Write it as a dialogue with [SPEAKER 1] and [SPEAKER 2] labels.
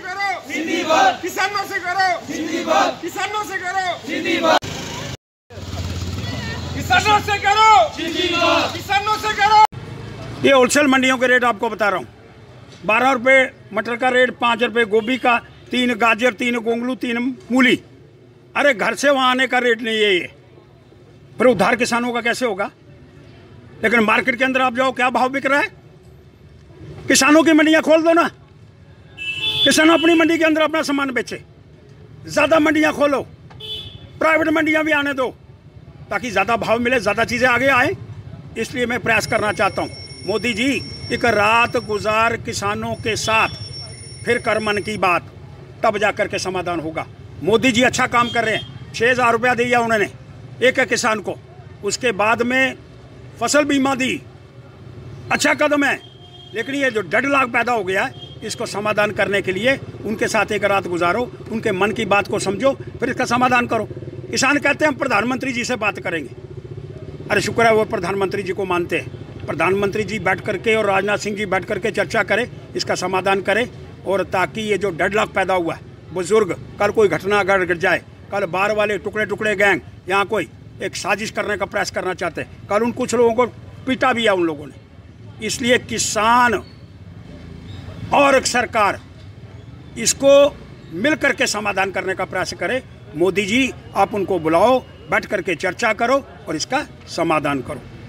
[SPEAKER 1] करो सीधी बात, किसानों से करो सीधी बात, किसानों से करो सीधी बात, किसानों से करो सीधी बात, किसानों से करो।
[SPEAKER 2] ये होलसेल मंडियों के रेट आपको बता रहा हूँ। 12 रुपये मटर का रेट, 5 रुपये गोभी का, 3 गाजर, 3 गोंगलू, 3 मूली। अरे घर से वहाँ आने का रेट नहीं है ये। फिर उधार किसानों का कैसे होगा? लेकिन मार्केट के अंदर आप जाओ, क्या भाव बिक रहा है? किसानों की मंडियाँ खोल दो ना, किसान अपनी मंडी के अंदर अपना सामान बेचे। ज़्यादा मंडियाँ खोलो, प्राइवेट मंडियाँ भी आने दो, ताकि ज़्यादा भाव मिले, ज़्यादा चीज़ें आगे आए। इसलिए मैं प्रयास करना चाहता हूँ, मोदी जी एक रात गुजार किसानों के साथ, फिर कर मन की बात, तब जा कर के समाधान होगा। मोदी जी अच्छा काम कर रहे हैं। 6,000 रुपया दिया उन्होंने एक किसान को, उसके बाद में फसल बीमा दी, अच्छा कदम है। लेकिन ये जो 1.5 लाख पैदा हो गया है, इसको समाधान करने के लिए उनके साथ एक रात गुजारो, उनके मन की बात को समझो, फिर इसका समाधान करो। किसान कहते हैं हम प्रधानमंत्री जी से बात करेंगे। अरे शुक्र है वो प्रधानमंत्री जी को मानते हैं। प्रधानमंत्री जी बैठ करके और राजनाथ सिंह जी बैठ करके चर्चा करें, इसका समाधान करें, और ताकि ये जो 1.5 लाख पैदा हुआ है, बुजुर्ग, कल कोई घटना घट जाए, कल बाहर वाले टुकड़े टुकड़े गैंग यहाँ कोई एक साजिश करने का प्रयास करना चाहते हैं, कल उन कुछ लोगों को पीटा भी है उन लोगों ने। इसलिए किसान और सरकार इसको मिल करके समाधान करने का प्रयास करे। मोदी जी आप उनको बुलाओ, बैठ करके चर्चा करो और इसका समाधान करो।